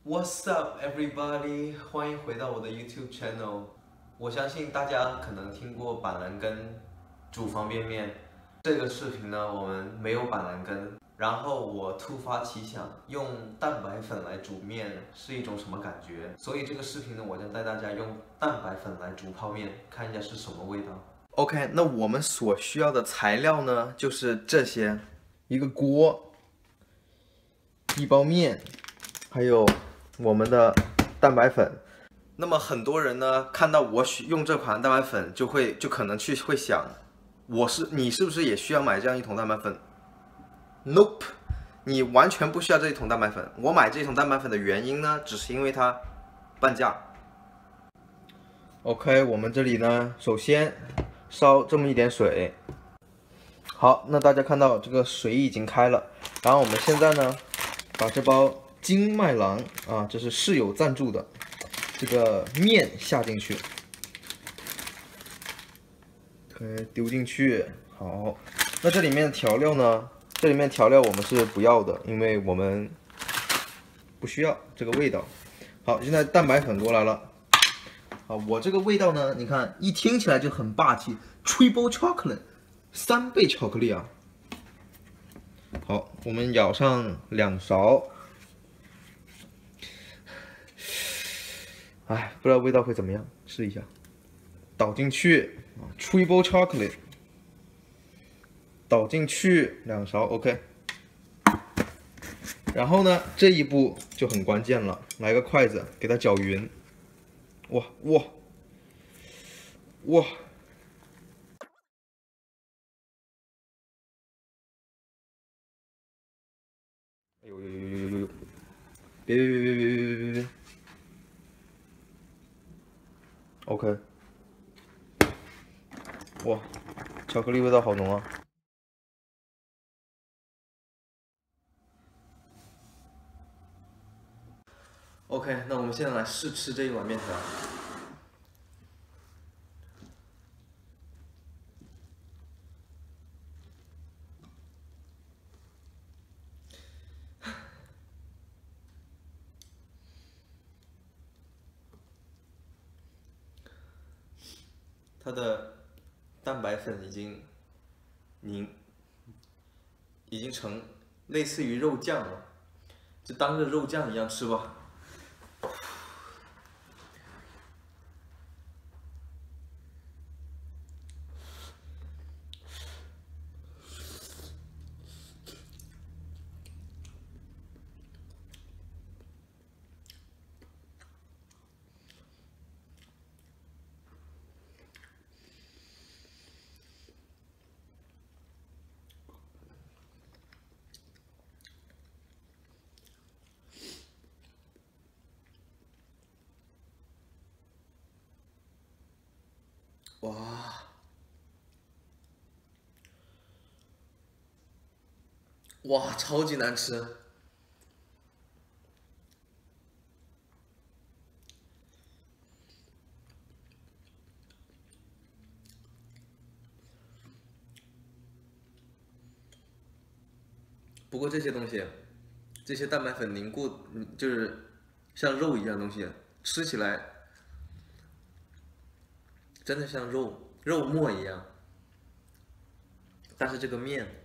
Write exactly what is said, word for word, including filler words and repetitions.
What's up, everybody？ 欢迎回到我的 YouTube channel。我相信大家可能听过板蓝根煮方便面。这个视频呢，我们没有板蓝根，然后我突发奇想，用蛋白粉来煮面是一种什么感觉？所以这个视频呢，我将带大家用蛋白粉来煮泡面，看一下是什么味道。OK， 那我们所需要的材料呢，就是这些：一个锅，一包面，还有我们的蛋白粉。那么很多人呢，看到我用这款蛋白粉，就会就可能去会想，我是你是不是也需要买这样一桶蛋白粉 ？Nope， 你完全不需要这一桶蛋白粉。我买这一桶蛋白粉的原因呢，只是因为它半价。OK， 我们这里呢，首先烧这么一点水。好，那大家看到这个水已经开了，然后我们现在呢，把这包金麦郎啊，这是室友赞助的，这个面下进去，对，丢进去。好，那这里面调料呢？这里面调料我们是不要的，因为我们不需要这个味道。好，现在蛋白粉过来了。啊，我这个味道呢，你看一听起来就很霸气 ，Triple Chocolate， 三倍巧克力啊。好，我们舀上两勺。哎，不知道味道会怎么样，试一下。倒进去 ，Triple Chocolate， 倒进去两勺 ，OK。然后呢，这一步就很关键了，来个筷子给它搅匀。哇哇哇！哎呦呦呦呦呦呦！别别别别别别别别！ OK， 哇，巧克力味道好浓啊！ OK， 那我们现在来试吃这一碗面条。它的蛋白粉已经凝，已经成类似于肉酱了，就当着肉酱一样吃吧。哇，哇，超级难吃。不过这些东西，这些蛋白粉凝固，就是像肉一样东西，吃起来真的像肉肉末一样。但是这个面。